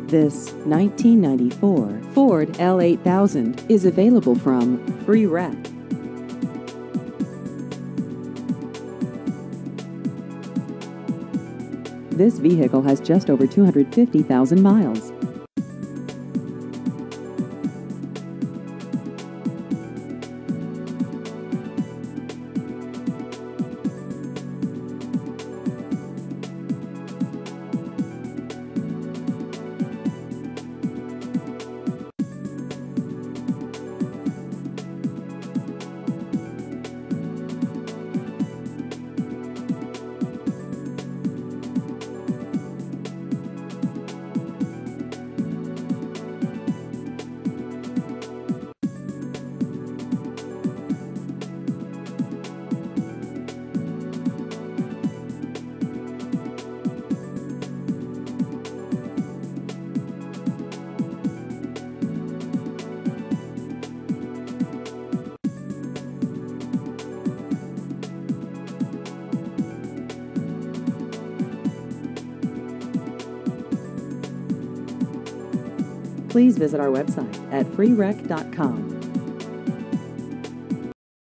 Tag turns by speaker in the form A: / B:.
A: This 1994 Ford L8000 is available from Free Rec. This vehicle has just over 250,000 miles. Please visit our website at freerec.com.